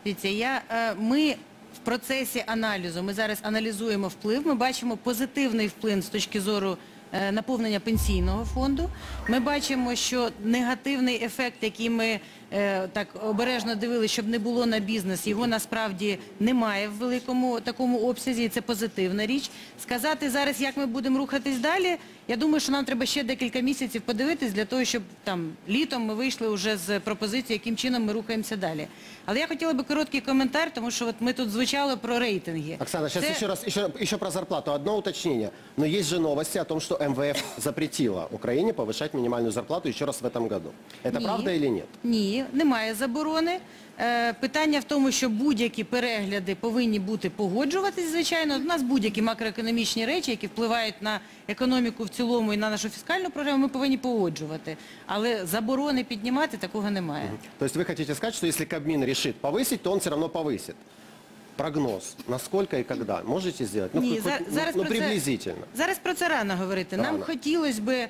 Дивіться, ми в процесі аналізу, ми зараз аналізуємо вплив, ми бачимо позитивний вплив з точки зору наповнення пенсійного фонду. Ми бачимо, що негативний ефект, який ми так обережно дивилися, щоб не було на бізнес, його насправді немає в великому такому обсязі, і це позитивна річ. Сказати зараз, як ми будемо рухатись далі, я думаю, що нам треба ще декілька місяців подивитись для того, щоб там літом ми вийшли вже з пропозицією, яким чином ми рухаємося далі. Але я хотіла би короткий коментар, тому що от ми тут звучали про рейтинги. Оксана, сейчас еще про зарплату. Одно уточнение. Но есть же новости о том, что МВФ запретила Украине повышать минимальную зарплату еще раз в этом году. Это правда или нет? Ні, немає заборони. Питання в тому, що будь-які перегляди повинні бути погоджуватись, звичайно. У нас будь-які макроекономічні речі, які впливають на економіку в цілому і на нашу фіскальну програму, ми повинні погоджувати. Але заборони піднімати такого немає. То есть вы хотите сказать, что если Кабмин решит повысить, то он все равно повысит? Прогноз. Насколько и когда? Можете сделать? Ні, Ну, приблизительно. Зараз про це рано говорити. Нам Рано. хотілося б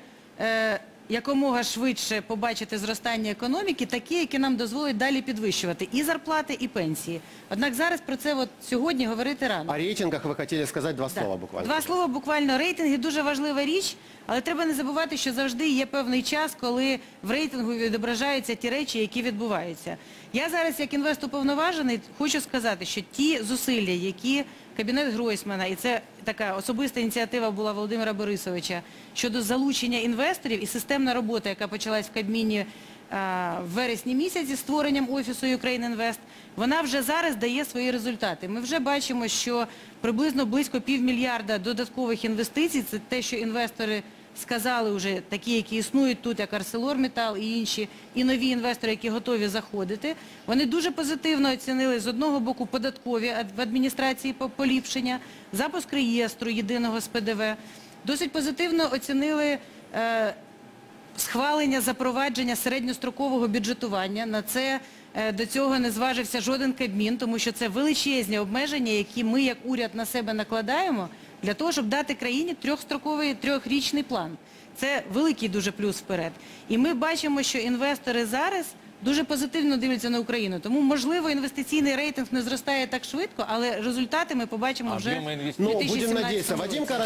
якомога швидше побачити зростання економіки, такі, які нам дозволять далі підвищувати і зарплати, і пенсії. Однак зараз про це от сьогодні говорити рано. О рейтингах вы хотели сказать два слова буквально. Два слова буквально. Рейтинги – дуже важлива річ, але треба не забувати, що завжди є певний час, коли в рейтингу відображаються ті речі, які відбуваються. Я зараз, як інвеступовноважений, хочу сказати, що ті зусилля, які Кабінет Гройсмана, і це така особиста ініціатива була Володимира Борисовича, щодо залучення інвесторів і системна робота, яка почалась в Кабміні в вересні місяці створенням Офісу Ukraine Invest, вона вже зараз дає свої результати. Ми вже бачимо, що приблизно близько $500 мільярда додаткових інвестицій, це те, що інвестори сказали вже, такі, які існують тут, як ArcelorMittal і інші, і нові інвестори, які готові заходити. Вони дуже позитивно оцінили, з одного боку, податкові в адміністрації поліпшення, запуск реєстру єдиного з ПДВ. Досить позитивно оцінили схвалення запровадження середньострокового бюджетування. На це до цього не зважився жоден Кабмін, тому що це величезні обмеження, які ми, як уряд, на себе накладаємо, для того, щоб дати країні трьохрічний план. Це великий дуже плюс вперед. І ми бачимо, що інвестори зараз дуже позитивно дивляться на Україну. Тому, можливо, інвестиційний рейтинг не зростає так швидко, але результати ми побачимо вже в 2017 році.